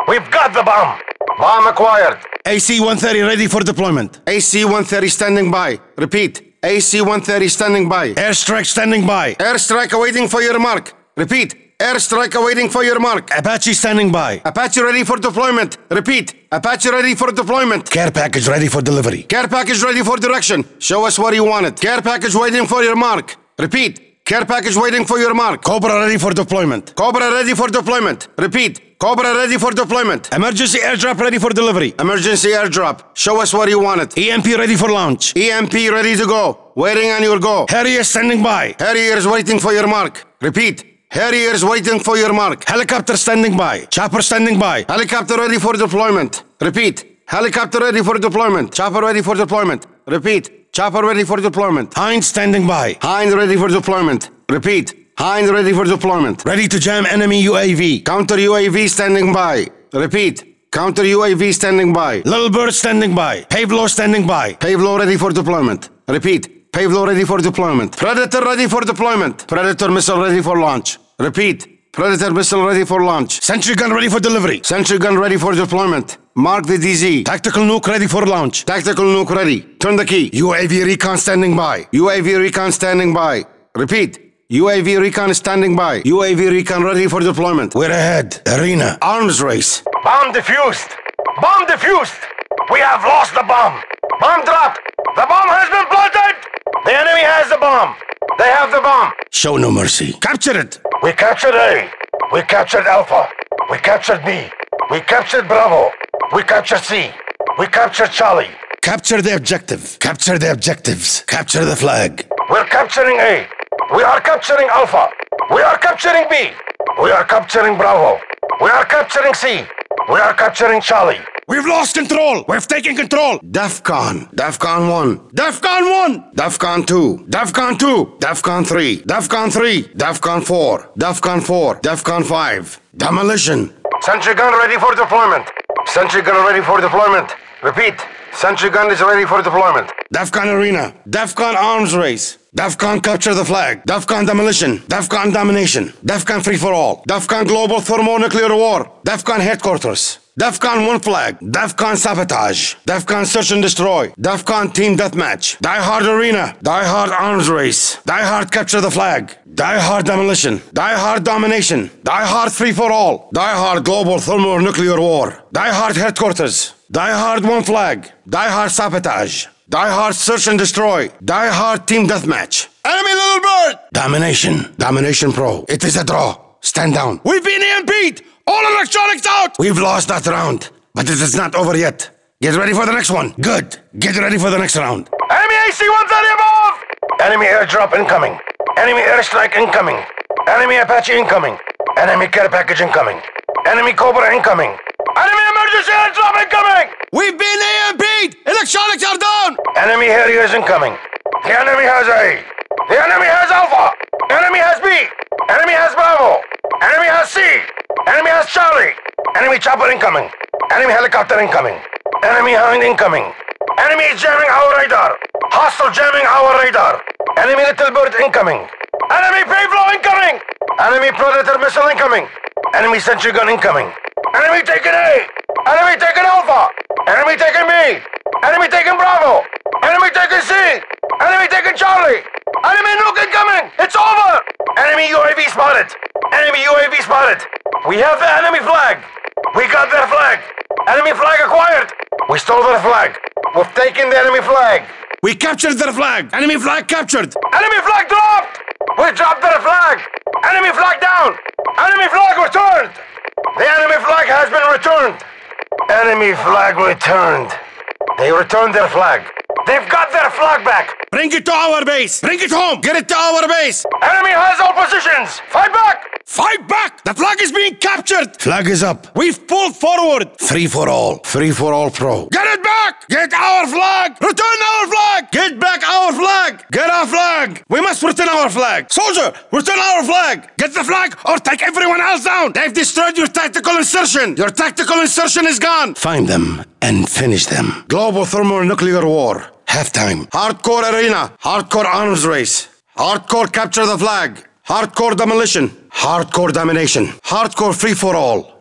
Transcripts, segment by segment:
We've got the bomb. Bomb acquired. AC-130 ready for deployment. AC-130 standing by. Repeat. AC-130 standing by. Airstrike standing by. Airstrike awaiting for your mark. Repeat. Airstrike awaiting for your mark. Apache standing by. Apache ready for deployment. Repeat. Apache ready for deployment. Care package ready for delivery. Care package ready for direction. Show us where you want it. Care package waiting for your mark. Repeat. Care package waiting for your mark. Cobra ready for deployment. Cobra ready for deployment. Repeat. Cobra ready for deployment. Emergency airdrop ready for delivery. Emergency airdrop. Show us where you want it. EMP ready for launch. EMP ready to go. Waiting on your go. Harrier standing by. Harrier is waiting for your mark. Repeat. Harrier is waiting for your mark. Helicopter standing by. Chopper standing by. Helicopter ready for deployment. Repeat. Helicopter ready for deployment. Chopper ready for deployment. Repeat. Chopper ready for deployment. Hind standing by. Hind ready for deployment. Repeat. Hind ready for deployment. Ready to jam enemy UAV. Counter UAV standing by. Repeat. Counter UAV standing by. Little Bird standing by. Pavlo standing by. Pavlo ready for deployment. Repeat. Pavlo ready for deployment. Predator ready for deployment. Predator missile ready for launch. Repeat. Predator missile ready for launch. Sentry gun ready for delivery. Sentry gun ready for deployment. Mark the DZ. Tactical nuke ready for launch. Tactical nuke ready. Turn the key. UAV recon standing by. UAV recon standing by. Repeat. UAV recon standing by. UAV recon ready for deployment. We're ahead. Arena. Arms race. Bomb defused. Bomb defused. We have lost the bomb. Bomb dropped. The bomb has been planted. The enemy has the bomb. They have the bomb. Show no mercy. Capture it. We captured A. We captured Alpha. We captured B. We captured Bravo. We captured C. We captured Charlie. Capture the objective. Capture the objectives. Capture the flag. We're capturing A. We are capturing Alpha. We are capturing B. We are capturing Bravo. We are capturing C. We are capturing Charlie. We've lost control. We've taken control. DEFCON. DEFCON 1. DEFCON 1. DEFCON 2. DEFCON 2. DEFCON 3. DEFCON 3. DEFCON 4. DEFCON 4. DEFCON 5. Demolition. Sentry gun ready for deployment. Sentry gun ready for deployment. Repeat. Sentry gun is ready for deployment. DEFCON arena. DEFCON arms race. DEFCON capture the flag. DEFCON demolition. DEFCON domination. DEFCON free for all. DEFCON global thermonuclear war. DEFCON headquarters. DEFCON 1 flag. DEFCON sabotage. DEFCON search and destroy. DEFCON team deathmatch. Die Hard arena. Die Hard arms race. Die Hard capture the flag. Die Hard demolition. Die Hard domination. Die Hard free for all. Die Hard global thermonuclear war. Die Hard headquarters. Die Hard 1 flag. Die Hard sabotage. Die Hard search and destroy. Die Hard team deathmatch. Enemy Little Bird. Domination. Domination pro. It is a draw. Stand down. We've been EMP'd. All electronics out. We've lost that round, but it is not over yet. Get ready for the next one. Good. Get ready for the next round. Enemy AC-130 above. Enemy airdrop incoming. Enemy airstrike incoming. Enemy Apache incoming. Enemy care package incoming. Enemy Cobra incoming. Enemy emergency airdrop incoming. We've been EMP'd. Electronics are down. Enemy Harriers incoming. The enemy has A. The enemy has Alpha. Enemy has B. Enemy has Bravo. Enemy has C. Enemy has Charlie. Enemy chopper incoming. Enemy helicopter incoming. Enemy Hind incoming. Enemy is jamming our radar. Hostile jamming our radar. Enemy Little Bird incoming. Enemy Pavlo incoming. Enemy Predator missile incoming. Enemy sentry gun incoming. Enemy taking A. Enemy taking Alpha. Enemy taking B. Enemy taking Bravo. Enemy taking C. Enemy taking Charlie. Enemy nuke incoming. It's over. Enemy UAV spotted. Enemy UAV spotted. We have the enemy flag. We got their flag. Enemy flag acquired. We stole their flag. We've taken the enemy flag. We captured their flag. Enemy flag captured. Enemy flag dropped. We dropped their flag. Enemy flag down. Enemy flag returned. The enemy flag has been returned. Enemy flag returned. They returned their flag. They've got their flag back. Bring it to our base. Bring it home. Get it to our base. Enemy has all positions. Fight back. Fight back! The flag is being captured! Flag is up. We've pulled forward. Free for all. Free for all pro. Get it back! Get our flag! Return our flag! Get back our flag! Get our flag! We must return our flag. Soldier, return our flag! Get the flag or take everyone else down! They've destroyed your tactical insertion! Your tactical insertion is gone! Find them and finish them. Global thermonuclear war. Halftime. Hardcore arena. Hardcore arms race. Hardcore capture the flag. Hardcore demolition. Hardcore domination. Hardcore free for all.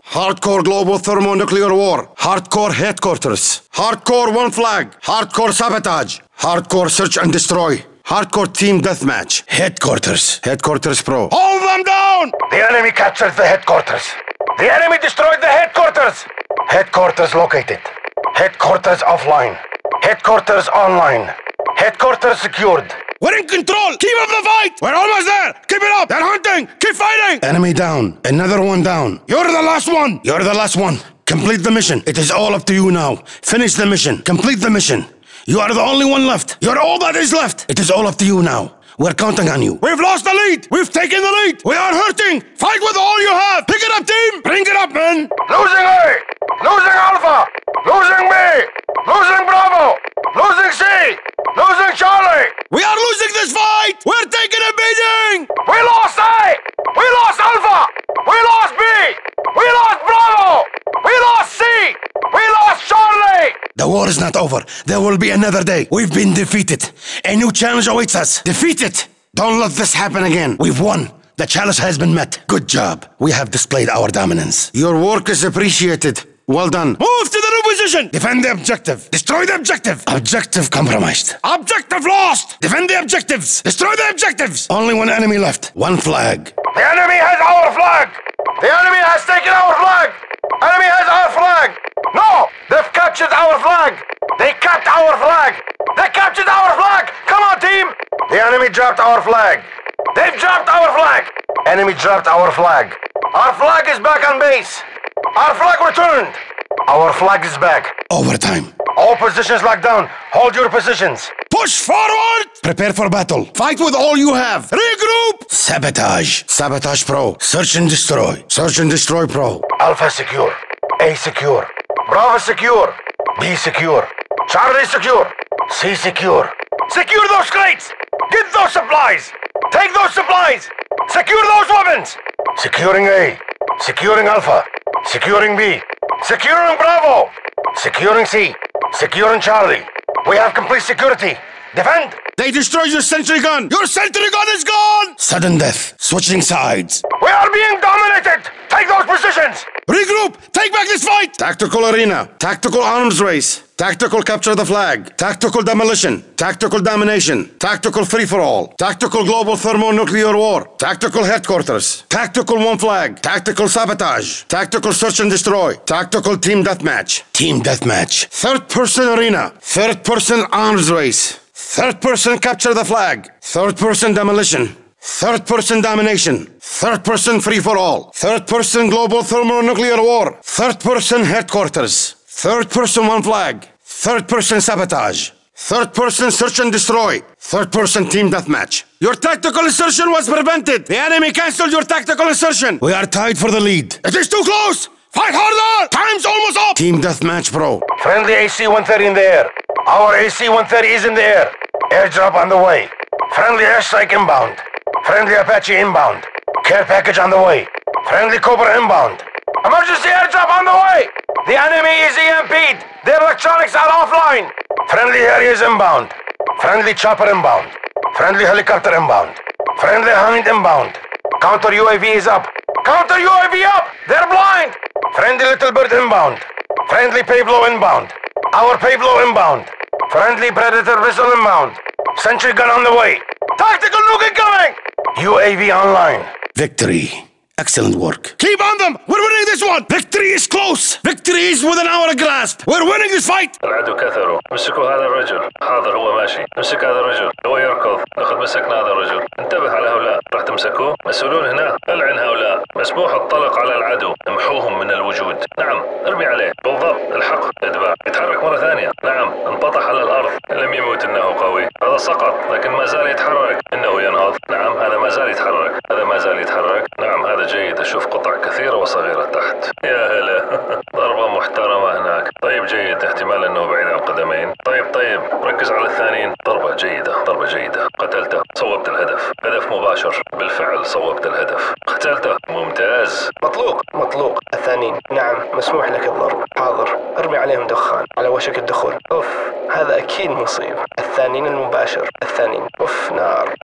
Hardcore global thermonuclear war. Hardcore headquarters. Hardcore one flag. Hardcore sabotage. Hardcore search and destroy. Hardcore team deathmatch. Headquarters. Headquarters pro. Hold them down! The enemy captured the headquarters. The enemy destroyed the headquarters. Headquarters located. Headquarters offline. Headquarters online. Headquarters secured. We're in control! Keep up the fight! We're almost there! Keep it up! They're hunting! Keep fighting! Enemy down. Another one down. You're the last one! You're the last one. Complete the mission. It is all up to you now. Finish the mission. Complete the mission. You are the only one left. You're all that is left. It is all up to you now. We're counting on you. We've lost the lead. We've taken the lead. We are hurting. Fight with all you have. Pick it up, team. Bring it up, man. Losing A. Losing Alpha. Losing B. Losing Bravo. Losing C. Losing Charlie. We are losing this fight. We're taking a beating. We lost A. We lost Alpha. We lost B. We lost Bravo. We lost C. We lost Charlie. The war is not over. There will be another day. We've been defeated. A new challenge awaits us. Defeat it. Don't let this happen again. We've won. The challenge has been met. Good job. We have displayed our dominance. Your work is appreciated. Well done. Move to the new position. Defend the objective. Destroy the objective. Objective compromised. Objective lost. Defend the objectives. Destroy the objectives. Only one enemy left. One flag. The enemy has our flag. The enemy has taken our flag. Enemy has our flag. No, they've captured our flag. They capped our flag. They captured our flag. Come on, team. The enemy dropped our flag. They've dropped our flag. Enemy dropped our flag. Our flag is back on base. Our flag returned. Our flag is back. Overtime. All positions locked down. Hold your positions. Push forward! Prepare for battle. Fight with all you have. Regroup! Sabotage. Sabotage pro. Search and destroy. Search and destroy pro. Alpha secure. A secure. Bravo secure. B secure. Charlie secure. C secure. Secure those crates. Get those supplies. Take those supplies. Secure those weapons. Securing A. Securing Alpha. Securing B. Securing Bravo. Securing C. Securing Charlie. We have complete security. Defend. They destroyed your sentry gun. Your sentry gun is gone. Sudden death. Switching sides. We are being dominated. Take those positions. Regroup. Take back this fight. Tactical arena. Tactical arms race. Tactical capture the flag. Tactical demolition. Tactical domination. Tactical free-for-all. Tactical global thermonuclear war. Tactical headquarters. Tactical one flag. Tactical sabotage. Tactical search and destroy. Tactical team deathmatch. Team deathmatch. Third-person arena. Third-person arms race. Third-person capture the flag. Third-person demolition. Third-person domination. Third-person free-for-all. Third-person global thermonuclear war. Third-person headquarters. Third-person one flag. Third-person sabotage. Third-person search and destroy. Third-person team deathmatch. Your tactical insertion was prevented. The enemy cancelled your tactical insertion. We are tied for the lead. It is too close. Fight harder. Time's almost up. Team deathmatch pro. Friendly AC-130 in the air. Our AC-130 is in the air. Airdrop on the way. Friendly airstrike inbound. Friendly Apache inbound. Care package on the way. Friendly Cobra inbound. Emergency airdrop on the way. The enemy is EMP'd. Their electronics are offline. Friendly Harriers inbound. Friendly chopper inbound. Friendly helicopter inbound. Friendly Hind inbound. Counter UAV is up. Counter UAV up. They're blind. Friendly Little Bird inbound. Friendly Pablo inbound. Our Pablo inbound. Friendly Predator missile inbound. Sentry gun on the way. Tactical nuke incoming. UAV online. Victory. Excellent work. Keep on them! We're winning this one! Victory is close! Victory is within our grasp! We're winning this fight! العدو كثروا. مسكوا هذا الرجل. حاضر هو ماشي. امسك هذا الرجل. هو يركض. ناخذ مسكنا هذا الرجل. انتبه على هؤلاء. راح تمسكوه؟ مسؤولون هنا. العن هؤلاء. مسموح الطلق على العدو. امحوهم من الوجود. نعم. ارمي عليه. بالضبط. الحق. اتباع. يتحرك مرة ثانية. نعم. انبطح على الأرض. لم يموت إنه قوي. هذا سقط. لكن ما زال يتحرك. إنه ينهض. نعم. هذا ما زال يتحرك. هذا ما زال يتحرك. نعم. هذا جيد. أشوف قطع كثيرة وصغيرة تحت. يا هلا. ضربة محترمة هناك. طيب جيد. احتمال أنه بعيد عن قدمين. طيب ركز على الثانيين. ضربة جيدة. ضربة جيدة. قتلته. صوبت الهدف. هدف مباشر. بالفعل صوبت الهدف. قتلته. ممتاز. مطلوق. الثانيين. نعم مسموح لك الضرب. حاضر. ارمي عليهم دخان. على وشك الدخول. هذا أكيد مصيب. الثانيين المباشر. الثانيين. نار.